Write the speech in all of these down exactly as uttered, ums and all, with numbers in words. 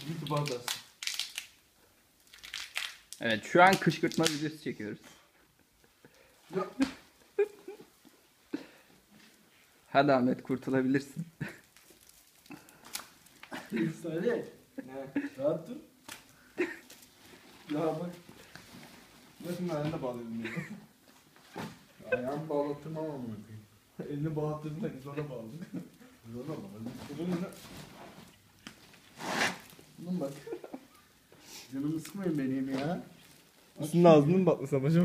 YouTube'a atarsın. Evet, şu an kışkırtma videosu çekiyoruz. Hadi Ahmet, kurtulabilirsin. Salih. Ne? Rahat dur. Ya bak. Bakın ayağını bağladım ya. Ayağımı bağlattırmam amına koyayım. Elini bağlattırdın da biz ona bağladık. Biz ona bağladık. Bunun ne? Bunun bak. Canımı sıkmayın benim ya. Aslında ağzını mı batlasam acaba?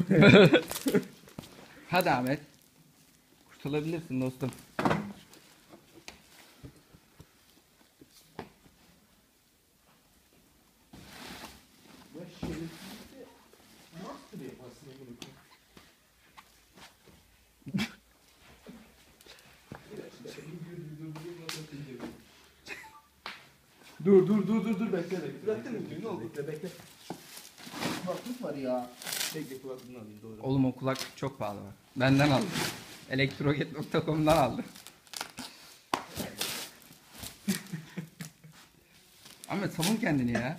Hadi Ahmet. Kurtulabilirsin dostum. Ya şerefsizlikte nasıl yaparsın bunu? Dur dur dur dur dur bekle bekle. Bıraktın mı? Ne oldu? Bekle bekle. Kulaklık var ya. Bekle kulaklığını alayım doğru. Oğlum o kulaklık çok pahalı bak. Benden aldım. elektroget nokta com'dan aldım. Ahmet savun kendini ya.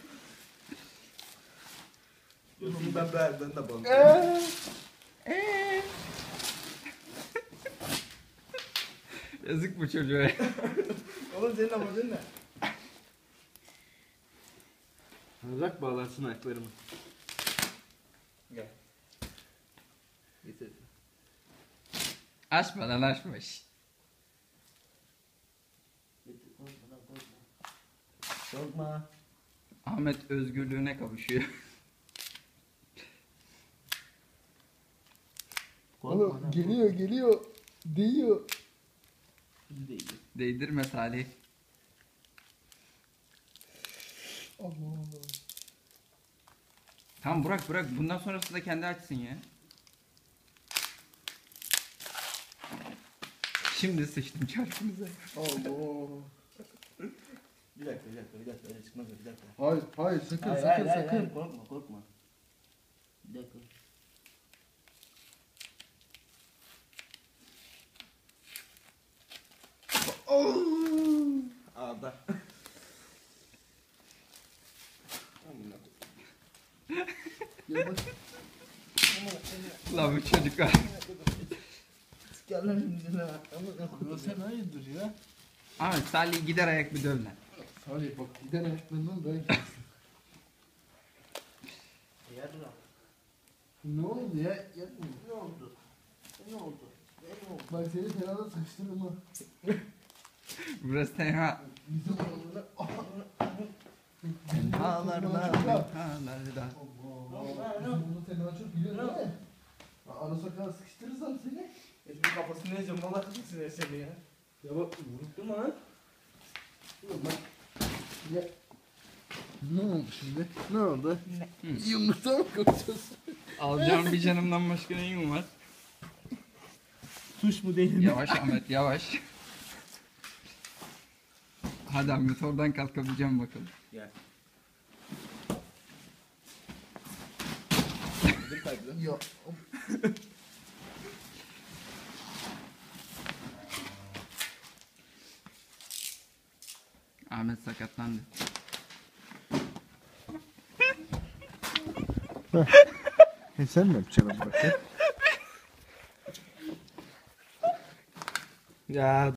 Bunu ben beğendim de bağladım. Eee. Yazık bu çocuğa. Oğlum senin amacın ne? Bırak bağlansın ayaklarımı. Gel. Getir. Açma lan açma. Şşt. Getir. Korkma lan korkma. Korkma. Ahmet özgürlüğüne kavuşuyor. Oğlum geliyor geliyor. Değiyor. Bizi değil. Değdirme Salih. Allah Allah. Tamam bırak bırak. Bundan sonrasında kendi açsın ya. Şimdi sıçtım çarkınıza. Allah. Bir dakika bir dakika bir dakika öyle çıkmaz bir dakika. Hayır hayır sakın Hayır, sakın hayır, hayır, sakın. hayır, korkma korkma. Bir dakika. Ağda. Yavaş. La bu çocuklar. Gel lan şimdi lan. Ama sen hayırdır ya? Ahmet Salih gider ayak bir döv lan. Salih bak giden ayaklarından dayak yersin. Yarra. Ne oldu ya? Yapma. Ne oldu? Ne oldu? Ne oldu? Bak seni fena da sıkıştırırım ha. Burası tenha. Bizim oğluna. Tenhalarda, tenhalarda. Allah. Bizim oğlunu fena çok biliyorsun değil mi? Ara sokağa sıkıştırırsam seni. Eşmin kafasını yiyeceğim. Valla kafasını yer seni ya. Ya bak vurup durma lan. Oğlum bak. Ya. Ne oldu şimdi? Ne oldu? Hı. Yumurta mı koyacağız? Alacağım bir canımdan başka neyim var? Tuş mu değil mi? Yavaş Ahmet yavaş. Hadi Ahmet oradan kalkabileceğim bakalım. Gel. Dur kaybı. Ya. Ahmet sakatlandı. E sen mi yapacaksın bak ya? Ya